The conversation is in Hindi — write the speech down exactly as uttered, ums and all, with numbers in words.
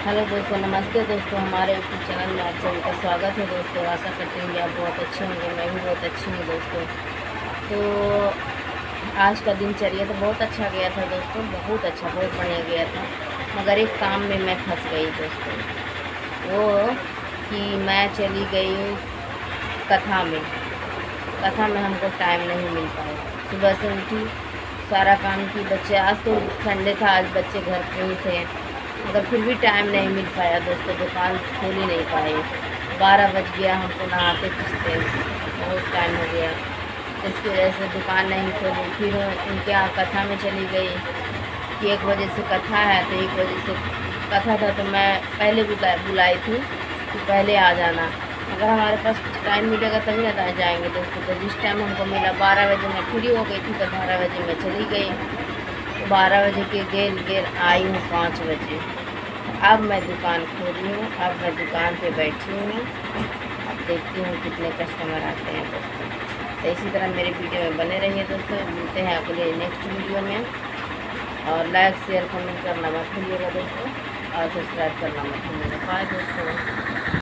हेलो दोस्तों, नमस्ते दोस्तों। हमारे यूट्यूब चैनल में आप सभी का स्वागत है दोस्तों। आशा करती हूँ कि आप बहुत अच्छे होंगे, मैं भी बहुत अच्छी हूँ दोस्तों। तो आज का दिनचर्या तो बहुत अच्छा गया था दोस्तों, बहुत अच्छा, बहुत बढ़िया गया था। मगर एक काम में मैं फंस गई दोस्तों, वो कि मैं चली गई कथा में। कथा में हमको टाइम नहीं मिल पाया। सुबह से उठी, सारा काम की, बच्चे, आज तो संडे था, आज बच्चे घर पे ही थे, मगर फिर भी टाइम नहीं मिल पाया दोस्तों। दुकान खोल ही नहीं पाए। बारह बज गया हमको नहाते खींचते, बहुत टाइम हो गया। इसकी वजह से दुकान नहीं खोली। फिर उनके यहाँ कथा में चली गई कि एक बजे से कथा है, तो एक बजे से कथा था, तो मैं पहले बुला बुलाई थी कि पहले आ जाना। अगर हमारे पास कुछ टाइम मिलेगा तभी ना जाएंगे दोस्तों। तो जिस टाइम हमको मिला बारह बजे मैं फ्री हो गई थी, तो बारह बजे मैं चली गई। तो बारह बजे के गेर गेर आई हूँ पाँच बजे। अब मैं दुकान खोली हूँ, अब मैं दुकान पे बैठी हूँ। अब देखती हूँ कितने कस्टमर आते हैं दोस्तों। तो इसी तरह मेरे वीडियो में बने रहिए दोस्तों। मिलते हैं अगले नेक्स्ट वीडियो में। और लाइक शेयर कमेंट करना मत भूलिएगा दोस्तों, और सब्सक्राइब करना मत भूलिएगा। बाय दोस्तों।